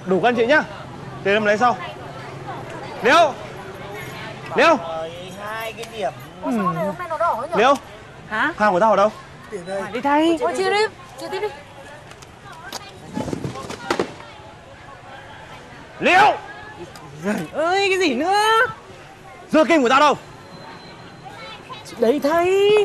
Đủ các anh chị nhá. Tiền em lấy sau. Liễu. Liễu. Hai cái điểm. Liễu. Hả? Hàng của tao ở đâu? Đi thay. Thôi chia đi, chia tiếp đi. Liễu. Ơi cái gì nữa? Dưa kim của tao đâu? Đấy thay.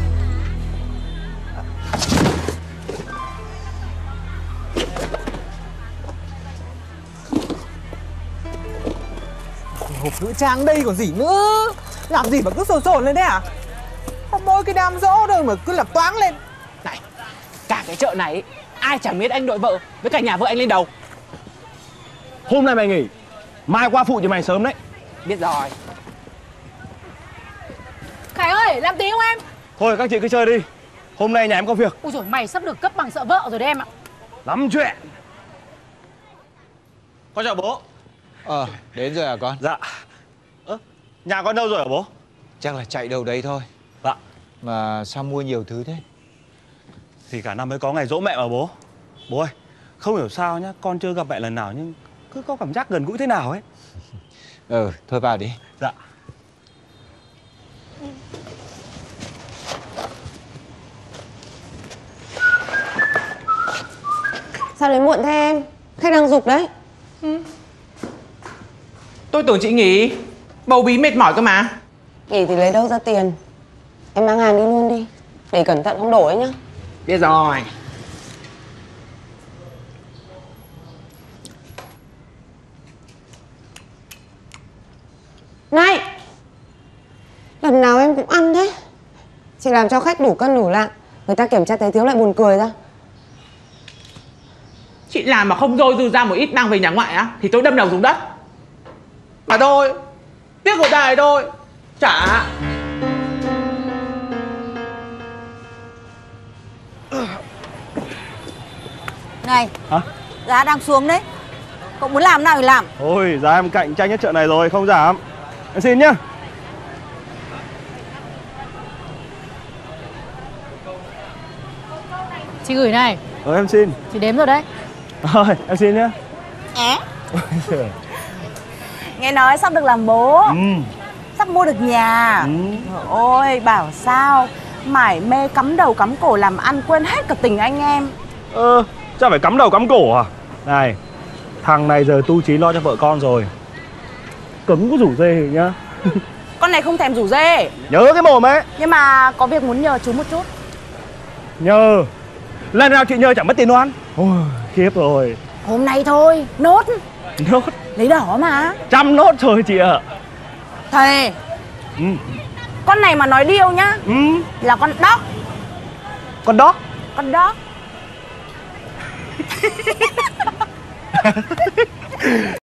Hộp nữ trang đây còn gì nữa? Làm gì mà cứ sồn sồn lên thế à? Có mỗi cái đám giỗ thôi mà cứ lập toáng lên. Này, cả cái chợ này ai chẳng biết anh đội vợ với cả nhà vợ anh lên đầu. Hôm nay mày nghỉ, mai qua phụ cho mày sớm đấy. Biết rồi. Khải ơi, làm tí không em? Thôi các chị cứ chơi đi. Hôm nay nhà em có việc. Ui dồi, mày sắp được cấp bằng sợ vợ rồi đấy em ạ. Lắm chuyện. Con chào bố. Đến rồi à con? Dạ. Nhà con đâu rồi hả bố? Chắc là chạy đâu đấy thôi. Dạ. Mà sao mua nhiều thứ thế? Thì cả năm mới có ngày giỗ mẹ mà bố. Bố ơi, không hiểu sao nhá, con chưa gặp mẹ lần nào nhưng cứ có cảm giác gần gũi thế nào ấy. Thôi vào đi. Dạ. Sao đến muộn thế em? Khách đang giục đấy. Tôi tưởng chị nghỉ. Bầu bí mệt mỏi cơ mà. Nghỉ thì lấy đâu ra tiền? Em mang hàng đi luôn đi. Để cẩn thận không đổ ấy nhá. Biết rồi. Này! Lần nào em cũng ăn thế. Chị làm cho khách đủ cân đủ lạng. Người ta kiểm tra thấy thiếu lại buồn cười ra. Chị làm mà không dôi dư ra một ít mang về nhà ngoại á thì tôi đâm đầu xuống đất. Mà thôi, tiếc của tài thôi. Chả. Này, Hả? giá đang xuống đấy. Cậu muốn làm nào thì làm. Ôi, giá em cạnh tranh nhất chợ này rồi, không giảm. Em xin nhá. Chị gửi này, Em xin. chị đếm rồi đấy. Thôi, em xin nhá. Nghe nói sắp được làm bố, sắp mua được nhà. Ôi bảo sao mải mê cắm đầu cắm cổ làm ăn quên hết cả tình anh em. Chắc phải cắm đầu cắm cổ à? Này, thằng này giờ tu chí lo cho vợ con rồi. Cấm có rủ dê nhá. Con này không thèm rủ dê. Nhớ cái mồm ấy. Nhưng mà có việc muốn nhờ chú một chút. Nhờ. Lần nào chị nhờ chẳng mất tiền đoán. Ôi, khiếp rồi. Hôm nay thôi, nốt. Nốt. Lấy đỏ mà. 100 nốt rồi chị ạ. Thề. Con này mà nói điêu nhá. Là con đóc. Con đó. Con đóc.